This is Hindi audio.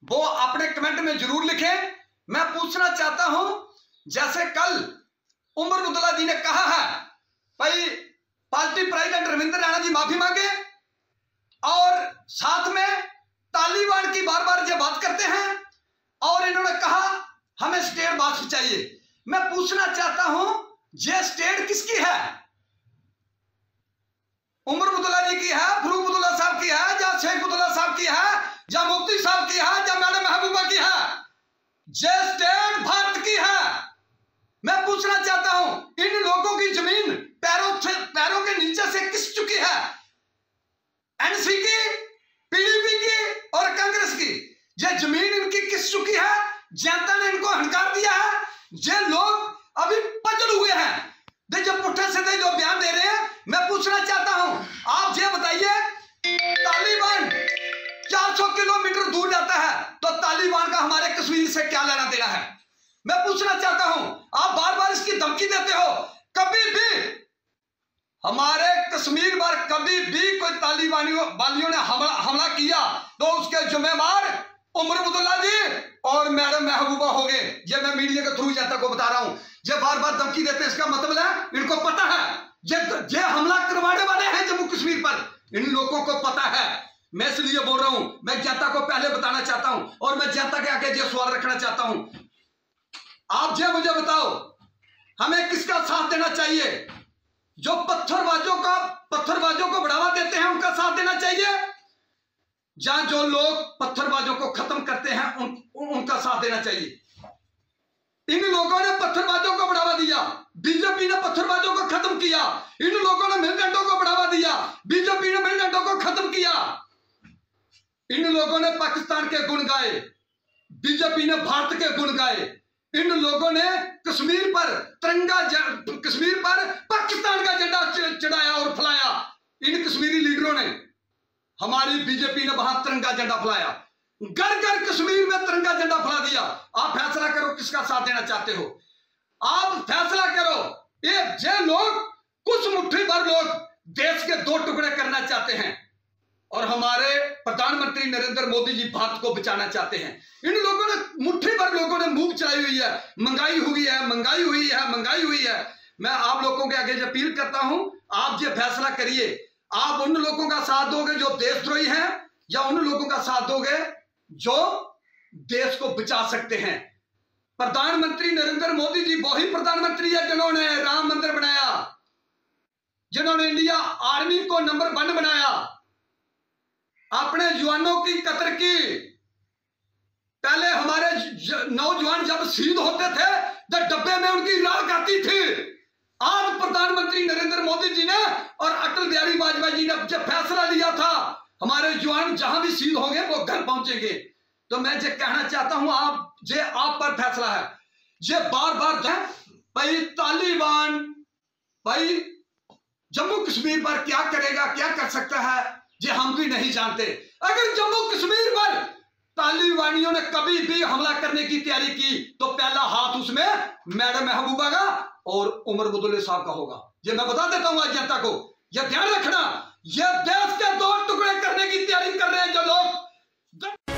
वो अपने कमेंट में जरूर लिखें। मैं पूछना चाहता हूं, जैसे कल उमर अब्दुल्ला जी ने कहा है भाई पार्टी प्रेसिडेंट रविंद्र राणा जी माफी मांगे, और साथ में तालिबान की बार बार ये बात करते हैं, और इन्होंने कहा हमें स्टेट बात चाहिए। मैं पूछना चाहता हूं ये स्टेट किसकी है? उमर अब्दुल्ला जी की है, फरूक अब्दुल्ला साहब की है, या शेख अब्दुल्ला साहब की है, या मुफ्ती साहब की है, या मैडम महबूबा की है? ये स्टेट भारत की है। मैं पूछना चाहता हूं इन लोगों की जमीन पैरों के नीचे से किस चुकी है? एनसी की, पीडीपी की और कांग्रेस की। ये जमीन इनकी किस चुकी है? जनता ने इनको हंकार दिया है। ये लोग अभी पजल हुए हैं, जो पुट्ठे सीधे जो बयान दे रहे हैं। मैं पूछना चाहता हूं, आप ये बताइए, तालिबान 400 किलोमीटर दूर जाता है तो तालिबान का हमारे कश्मीर से क्या लेना देना है? मैं पूछना चाहता हूं, आप बार बार इसकी धमकी देते हो। कभी भी हमारे कश्मीर पर कभी भी कोई तालिबानियों ने हमला किया तो उसके जिम्मेवार उमर अब्दुल्ला जी और मैडम महबूबा हो गए। ये मैं मीडिया के थ्रू जनता को बता रहा हूं। ये बार बार धमकी देते हैं, इसका मतलब है इनको पता है ये हमला करवाने वाले हैं जम्मू कश्मीर पर। इन लोगों को पता है। मैं इसलिए बोल रहा हूं, मैं जनता को पहले बताना चाहता हूं, और मैं जनता के आगे ये सवाल रखना चाहता हूं। आप ये मुझे बताओ, हमें किसका साथ देना चाहिए? जो पत्थरबाजों को बढ़ावा देते हैं उनका साथ देना चाहिए, या जो लोग पत्थरबाजों को खत्म करते हैं उनका साथ देना चाहिए? इन लोगों ने पत्थरबाजों को बढ़ावा दिया, बीजेपी ने पत्थरबाजों को खत्म किया। इन लोगों ने मिलिटेंटों को बढ़ावा दिया, बीजेपी ने मिलिटेंटों को खत्म किया। इन लोगों ने पाकिस्तान के गुण गाए, बीजेपी ने भारत के गुण गाए। इन लोगों ने कश्मीर पर पाकिस्तान का झंडा चढ़ाया और फैलाया। इन कश्मीरी लीडरों ने, हमारी बीजेपी ने वहां तिरंगा झंडा फैलाया, घर घर कश्मीर में तिरंगा झंडा फैला दिया। आप फैसला करो किसका साथ देना चाहते हो, आप फैसला करो। ये लोग, कुछ मुट्ठी भर लोग देश के दो टुकड़े करना चाहते हैं, और हमारे प्रधानमंत्री नरेंद्र मोदी जी भारत को बचाना चाहते हैं। इन लोगों ने, मुट्ठी भर लोगों ने मुंह चलाई हुई है, महंगाई हुई है। मैं आप लोगों के आगे अपील करता हूं, आप ये फैसला करिए, आप उन लोगों का साथ दोगे जो देशद्रोही हैं, या उन लोगों का साथ दोगे जो देश को बचा सकते हैं? प्रधानमंत्री नरेंद्र मोदी जी वही प्रधानमंत्री है जिन्होंने राम मंदिर बनाया, जिन्होंने इंडिया आर्मी को नंबर 1 बनाया, अपने जवानों की कतर की। पहले हमारे नौजवान जब शहीद होते थे तो डब्बे में उनकी राख आती थी। आज प्रधानमंत्री नरेंद्र मोदी जी ने और अटल बिहारी वाजपेयी जी ने जब फैसला लिया था हमारे जवान जहां भी शहीद होंगे वो घर पहुंचेंगे। तो मैं ये कहना चाहता हूं, आप पर फैसला है। ये बार बार भाई तालिबान भाई जम्मू कश्मीर पर क्या करेगा, क्या कर सकता है, ये हम भी नहीं जानते। अगर जम्मू कश्मीर पर तालिबानियों ने कभी भी हमला करने की तैयारी की तो पहला हाथ उसमें मैडम महबूबा का और उमर अब्दुल्ला साहब का होगा। ये मैं बता देता हूं आज जनता को, यह ध्यान रखना। यह देश के दो टुकड़े करने की तैयारी कर रहे हैं जो लोग।